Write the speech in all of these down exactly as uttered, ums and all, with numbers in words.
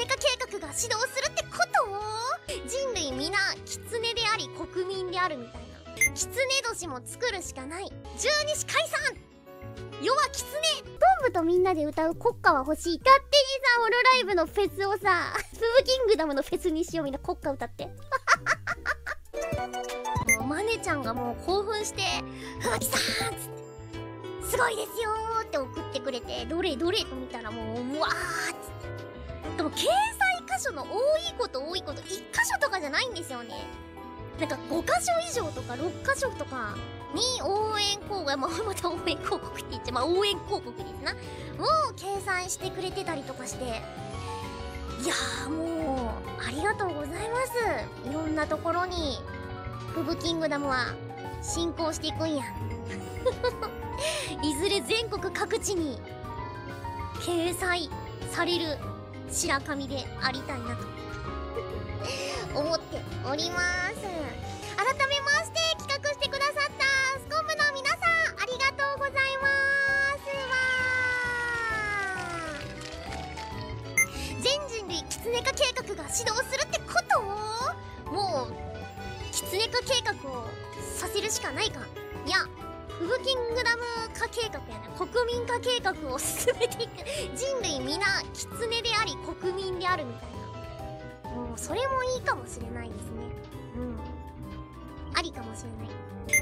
狐化計画が始動するってこと？人類皆狐であり国民であるみたいな。狐年も作るしかない。十二支解散。世は狐。トンブとみんなで歌う国歌は欲しい。勝手にさホロライブのフェスをさフブキングダムのフェスにしよう。みんな国歌歌ってもうマネちゃんがもう興奮して「ふぶきさん!」っつって「すごいですよ!」って送ってくれて、どれどれと見たらもううわーっつって。でも掲載箇所の多いこと多いこといっ箇所とかじゃないんですよね。なんかご箇所以上とかろっ箇所とかに応援広告、まあ、また応援広告って言っちゃ、まあ応援広告ですなを掲載してくれてたりとかして、いやーもうありがとうございます。いろんなところにフブキングダムは進行していくんやいずれ全国各地に掲載される白神でありたいなと思っております。改めまして企画してくださったスコンブの皆さんありがとうございますわ。全人類狐化計画が始動するってこと？もう狐化計画をさせるしかないか。いやフブキングダム化計画やな、国民化計画を進めていく。人類皆狐であり国民であるみたいな。もうそれもいいかもしれないですね。うんありかもしれない。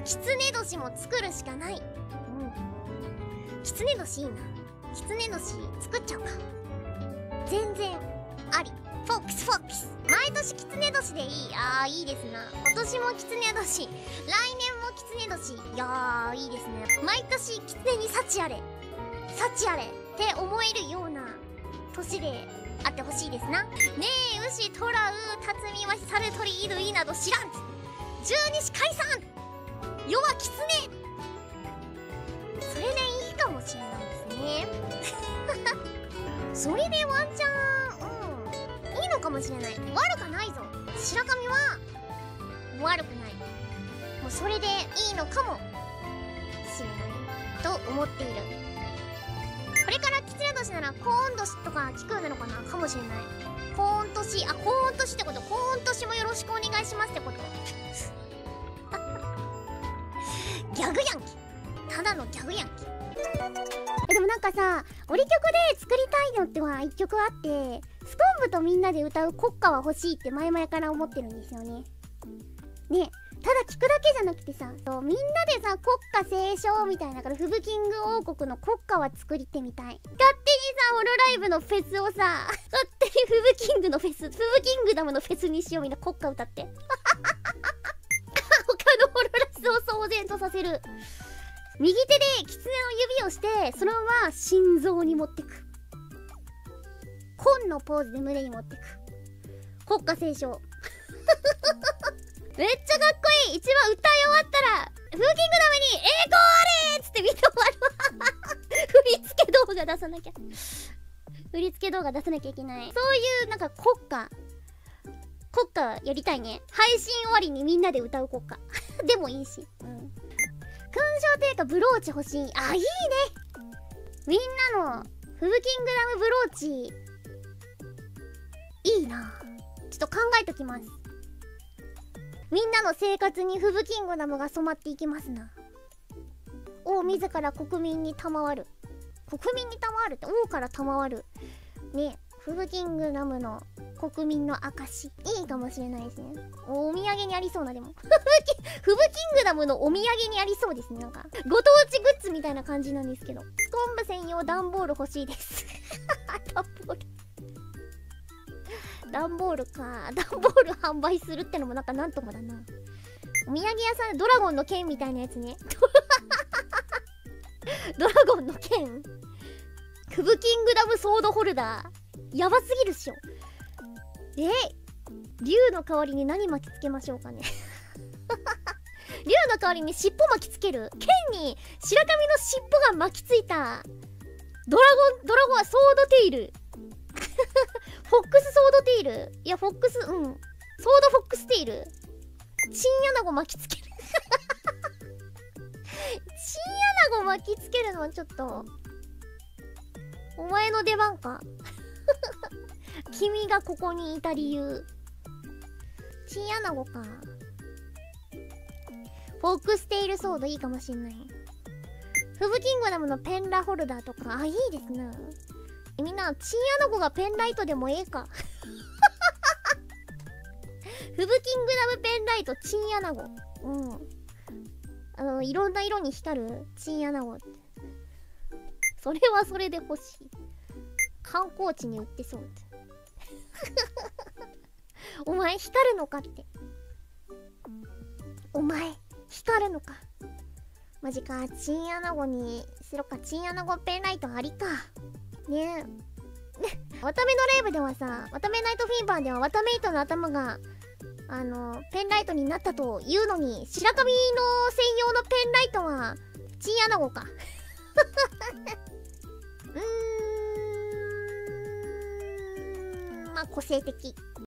狐年も作るしかない。うん狐年いいな。狐年作っちゃおうか。全然あり。フォックスフォックス毎年狐年でいい。あーいいですな。今年も狐年、来年も狐年。いやーいいですね。毎年狐に幸あれ幸あれって思えるような年であってほしいですな。ねえ牛トラウタツミワシサルトリイドイなど知らん。十二支解散。世は狐。それでいいかもしれないですねそれでワンチャンうんいいのかもしれない。悪かないぞ。白神は悪くない。もうそれでいいのかもしれないと思っている。これから狐年ならコーン年とか聞くようなのかなかもしれない。コーン年、あコーン年ってこと。コーン年もよろしくお願いしますってことギャグやんけ。ただのギャグやんけ。えでもなんかさ折曲で作りたいのってはいっきょくあって、ストンブとみんなで歌う国歌は欲しいって前々から思ってるんですよね。ねただ聞くだけじゃなくてさ、そうみんなでさ国歌斉唱みたいなからフブキング王国の国歌は作りてみたい。勝手にさホロライブのフェスをさ勝手にフブキングのフェス、フブキングダムのフェスにしよう。みんな国歌歌って他のホロラスを騒然とさせる。右手で狐の指をしてそのまま心臓に持ってく。紺のポーズで胸に持ってく。国歌斉唱めっちゃかっこいい。一番歌い終わったらフブキングダムに栄光あれっつって見て終わる振り付け動画出さなきゃ振り付け動画出さなきゃいけない。そういうなんか国歌国歌やりたいね。配信終わりにみんなで歌う国歌でもいいし、うん、勲章というかブローチ欲しい。あいいね。みんなのフブキングダムブローチいいな。ちょっと考えときます。みんなの生活にフブキングダムが染まっていきますな。王自ら国民に賜る。国民に賜るって王から賜るね。フブキングダムの国民の証いいかもしれないですね。お土産にありそうな。でもフブキングダムのお土産にありそうですね。なんかご当地グッズみたいな感じなんですけど。スコンブ専用段ボール欲しいです段ボール段ボールか。段ボール販売するってのもなんかなんともだな。お土産屋さん、ドラゴンの剣みたいなやつねドラゴンの剣、フブキングダムソードホルダーやばすぎるっしょ。え竜の代わりに何巻きつけましょうかね竜の代わりに尻尾巻きつける。剣に白髪の尻尾が巻きついたドラゴン、ドラゴンはソードテイルフォックスソードテイル。いやフォックス、うんソードフォックステイル。チンアナゴ巻きつけるチンアナゴ巻きつけるのはちょっとお前の出番か気君がここにいた理由。チンアナゴか。フォークステイルソードいいかもしんない。フブキングダムのペンラホルダーとか、あ、いいですな。え、みんな、チンアナゴがペンライトでもええか。フブキングダムペンライト、チンアナゴ。うん。あの、いろんな色に光るチンアナゴって。それはそれで欲しい。観光地に売ってそうって。お前光るのかって。お前光るのか。マジか。チンアナゴにするか。チンアナゴペンライトありか。ねえ。ワタメのライブではさ、ワタメナイトフィーバーではワタメイトの頭があのペンライトになったというのに、白髪の専用のペンライトはチンアナゴか。うーん、まあ個性的。